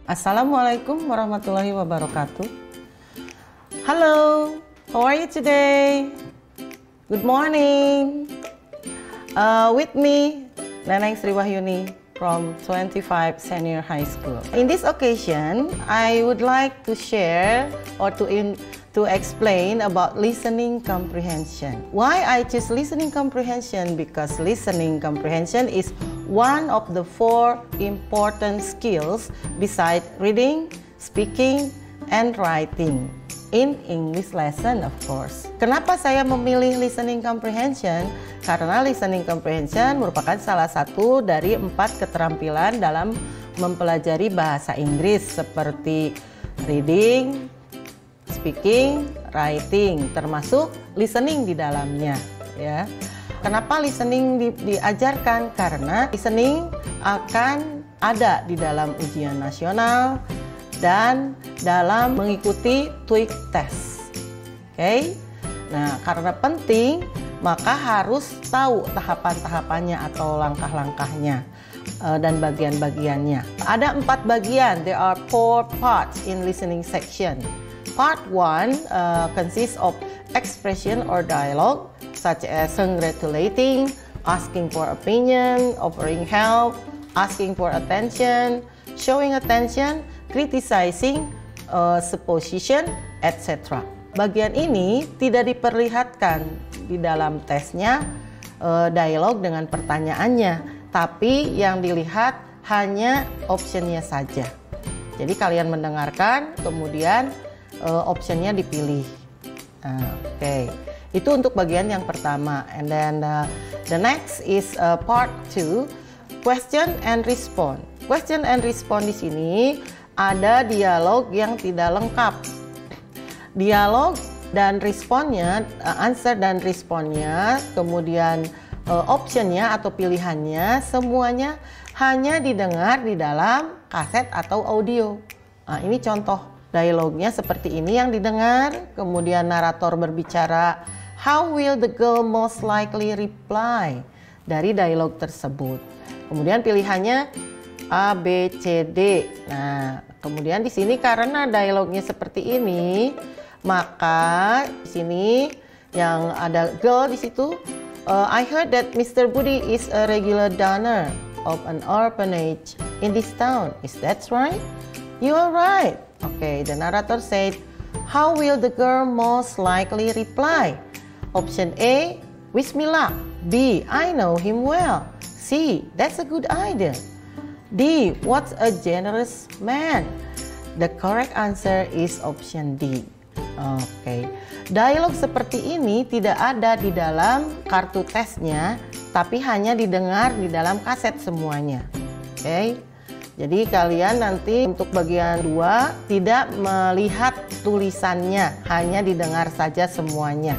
Assalamualaikum warahmatullahi wabarakatuh. Hello, how are you today? Good morning. With me, Neneng Sri Wahyuni from 25 Senior High School. In this occasion, I would like to share or to explain about listening comprehension. Why I choose listening comprehension? Because listening comprehension is one of the 4 important skills besides reading, speaking, and writing. In English lesson, of course. Kenapa saya memilih listening comprehension? Karena listening comprehension merupakan salah satu dari 4 keterampilan dalam mempelajari bahasa Inggris seperti reading, speaking, writing, termasuk listening di dalamnya, ya. Kenapa listening diajarkan? Karena listening akan ada di dalam ujian nasional dan dalam mengikuti TOEIC test. Oke. Nah, karena penting, maka harus tahu tahapan-tahapannya atau langkah-langkahnya dan bagian-bagiannya. Ada 4 bagian. There are 4 parts in listening section. Part 1 consists of expression or dialogue, such as congratulating, asking for opinion, offering help, asking for attention, showing attention, criticizing, supposition, etc. Bagian ini tidak diperlihatkan di dalam tesnya dialog dengan pertanyaannya, tapi yang dilihat hanya optionnya saja. Jadi kalian mendengarkan, kemudian optionnya dipilih. Oke. Itu untuk bagian yang pertama. And then the next is part 2, question and respond. Question and respond di sini ada dialog yang tidak lengkap. Dialog dan responnya, answer dan responnya, kemudian optionnya atau pilihannya, semuanya hanya didengar di dalam kaset atau audio. Nah, ini contoh dialognya seperti ini yang didengar, kemudian narator berbicara, how will the girl most likely reply, dari dialog tersebut. Kemudian pilihannya A, B, C, D. Nah, kemudian di sini karena dialognya seperti ini, maka di sini yang ada girl di situ, I heard that Mr. Budi is a regular donor of an orphanage in this town. Is that right? You are right. Okay, the narrator said, how will the girl most likely reply? Option A, wish me luck. B, I know him well. C, that's a good idea. D, what's a generous man? The correct answer is option D. Oke. Dialog seperti ini tidak ada di dalam kartu tesnya, tapi hanya didengar di dalam kaset semuanya. Oke. Jadi kalian nanti untuk bagian 2 tidak melihat tulisannya, hanya didengar saja semuanya.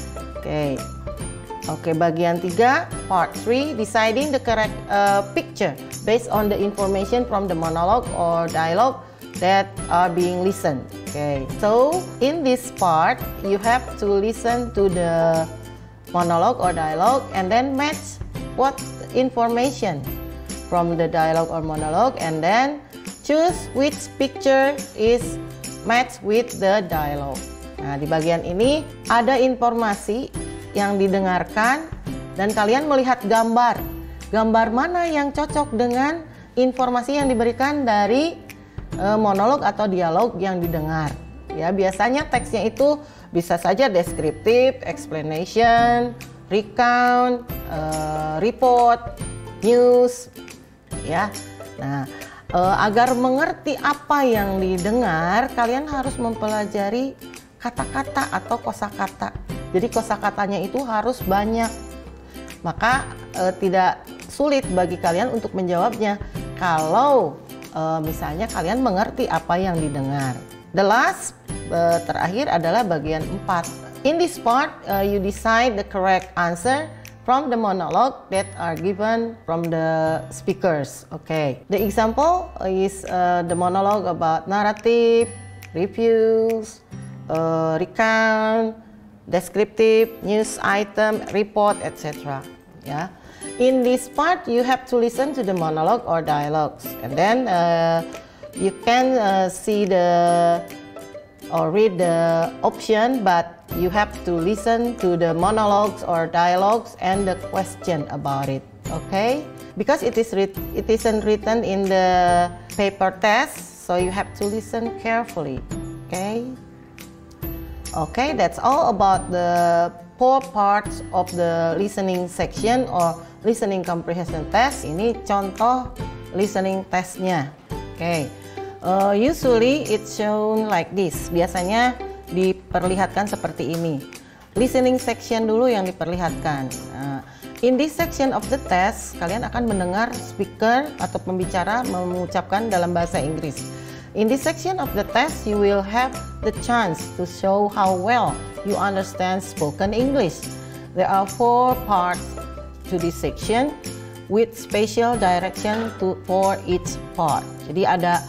Oke, bagian 3, part 3, deciding the correct picture based on the information from the monologue or dialogue that are being listened. Okay, so in this part, you have to listen to the monologue or dialogue and then match what information from the dialogue or monologue and then choose which picture is matched with the dialogue. Nah, di bagian ini ada informasi yang didengarkan dan kalian melihat gambar. Gambar mana yang cocok dengan informasi yang diberikan dari monolog atau dialog yang didengar. Ya, biasanya teksnya itu bisa saja deskriptif, explanation, recount, report, news, ya. Nah, agar mengerti apa yang didengar, kalian harus mempelajari kata-kata atau kosakata. Jadi kosakatanya itu harus banyak. Maka tidak sulit bagi kalian untuk menjawabnya kalau misalnya kalian mengerti apa yang didengar. The last, terakhir adalah bagian 4. In this part, you decide the correct answer from the monologue that are given from the speakers. Okay. The example is the monologue about narrative, reviews, recount, descriptive, news item, report, etc. Yeah. In this part, you have to listen to the monologue or dialogues, and then You can see or read the option, but you have to listen to the monologues or dialogues and the question about it. Okay? Because it isn't written in the paper test, so you have to listen carefully. Okay? Okay, that's all about the 4 parts of the listening section or listening comprehension test. Ini contoh listening testnya. Okay. Usually it's shown like this. Biasanya diperlihatkan seperti ini. Listening section dulu yang diperlihatkan. In this section of the test, kalian akan mendengar speaker atau pembicara mengucapkan dalam bahasa Inggris. In this section of the test, you will have the chance to show how well you understand spoken English. There are 4 parts to this section with special direction for each part. Jadi ada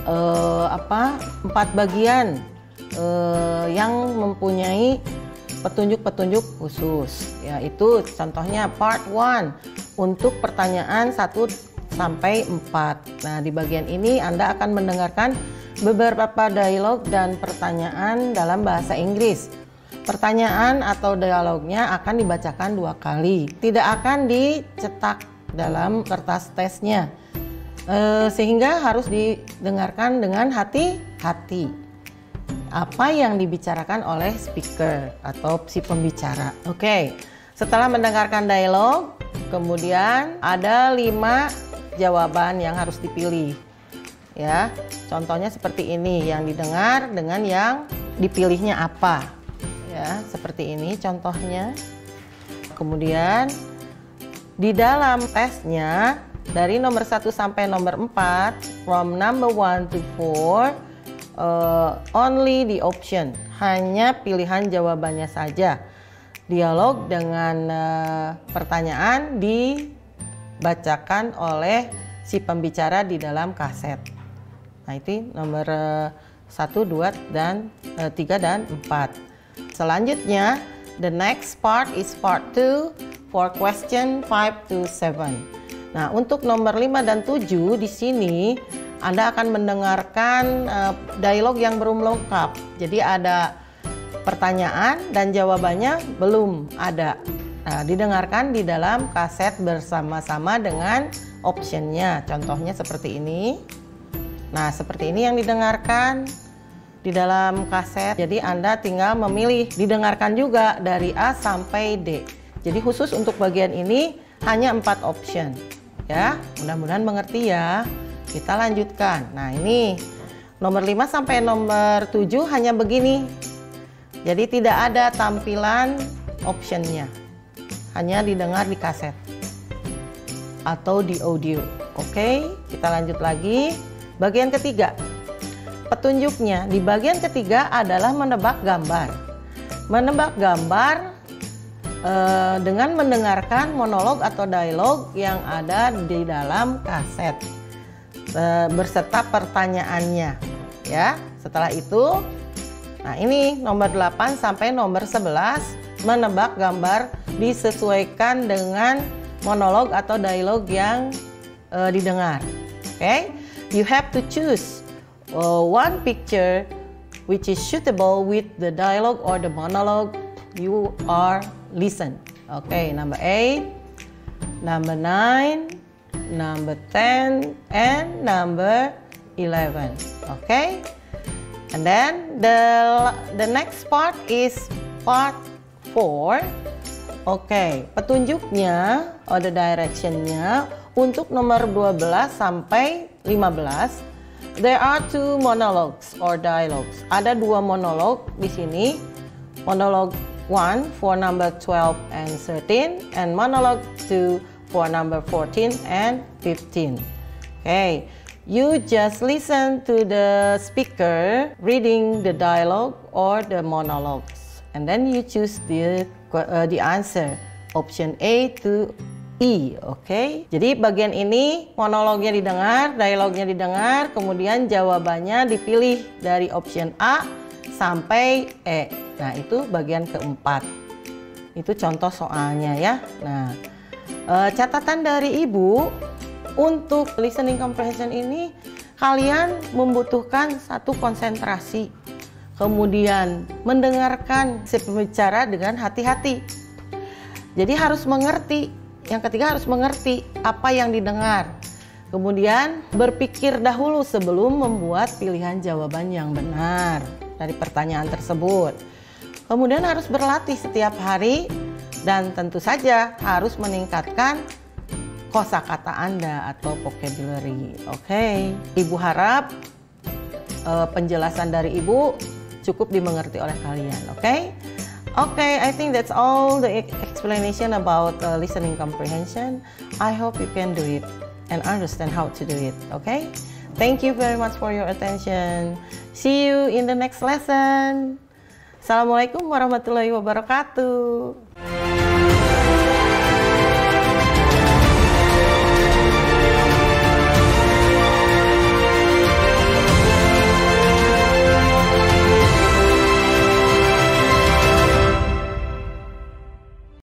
4 bagian yang mempunyai petunjuk-petunjuk khusus, yaitu contohnya part 1 untuk pertanyaan 1 sampai 4. Nah, di bagian ini Anda akan mendengarkan beberapa dialog dan pertanyaan dalam bahasa Inggris. Pertanyaan atau dialognya akan dibacakan 2 kali, tidak akan dicetak dalam kertas tesnya, sehingga harus didengarkan dengan hati-hati apa yang dibicarakan oleh speaker atau si pembicara. Oke, setelah mendengarkan dialog, kemudian ada 5 jawaban yang harus dipilih. Ya, contohnya seperti ini, yang didengar dengan yang dipilihnya apa. Ya, seperti ini contohnya. Kemudian di dalam tesnya dari nomor 1 sampai nomor 4, from number 1 to 4, only the option, hanya pilihan jawabannya saja. Dialog dengan pertanyaan dibacakan oleh si pembicara di dalam kaset. Nah, itu nomor 1, 2, dan 3 dan 4. Selanjutnya, the next part is part 2 for question 5 to 7. Nah, untuk nomor 5 dan 7 di sini Anda akan mendengarkan dialog yang belum lengkap. Jadi ada pertanyaan dan jawabannya belum ada. Nah, didengarkan di dalam kaset bersama-sama dengan optionnya. Contohnya seperti ini. Nah, seperti ini yang didengarkan di dalam kaset. Jadi Anda tinggal memilih, didengarkan juga dari A sampai D. Jadi khusus untuk bagian ini hanya 4 option. Ya, mudah-mudahan mengerti ya. Kita lanjutkan. Nah, ini nomor 5 sampai nomor 7 hanya begini. Jadi tidak ada tampilan optionnya. Hanya didengar di kaset atau di audio. Oke, kita lanjut lagi. Bagian ketiga. Petunjuknya di bagian ketiga adalah menebak gambar. Menebak gambar dengan mendengarkan monolog atau dialog yang ada di dalam kaset berserta pertanyaannya, ya. Setelah itu, nah ini nomor 8 sampai nomor 11 menebak gambar disesuaikan dengan monolog atau dialog yang didengar. Okay, you have to choose one picture which is suitable with the dialogue or the monologue you are listen. Okay, number 8, number 9, number 10, and number 11. Okay, and then the next part is part 4. Okay, petunjuknya or the directionnya untuk nomor 12 sampai 15. There are 2 monologues or dialogues. Ada 2 monolog di sini. Monolog 1 for number 12 and 13, and monolog 2 for number 14 and 15. Okay, you just listen to the speaker reading the dialogue or the monologues, and then you choose the answer, option A to E. Okay, jadi bagian ini monolognya didengar, dialognya didengar, kemudian jawabannya dipilih dari option A sampai E. Nah, itu bagian keempat. Itu contoh soalnya ya. Nah, catatan dari Ibu untuk listening comprehension ini kalian membutuhkan satu konsentrasi, kemudian mendengarkan si pembicara dengan hati-hati. Jadi harus mengerti. Yang ketiga harus mengerti apa yang didengar. Kemudian berpikir dahulu sebelum membuat pilihan jawaban yang benar dari pertanyaan tersebut. Kemudian harus berlatih setiap hari dan tentu saja harus meningkatkan kosakata Anda atau vocabulary. Oke. Ibu harap penjelasan dari Ibu cukup dimengerti oleh kalian. Oke? Okay, I think that's all the explanation about listening comprehension. I hope you can do it and understand how to do it. Okay? Thank you very much for your attention. See you in the next lesson. Assalamualaikum warahmatullahi wabarakatuh.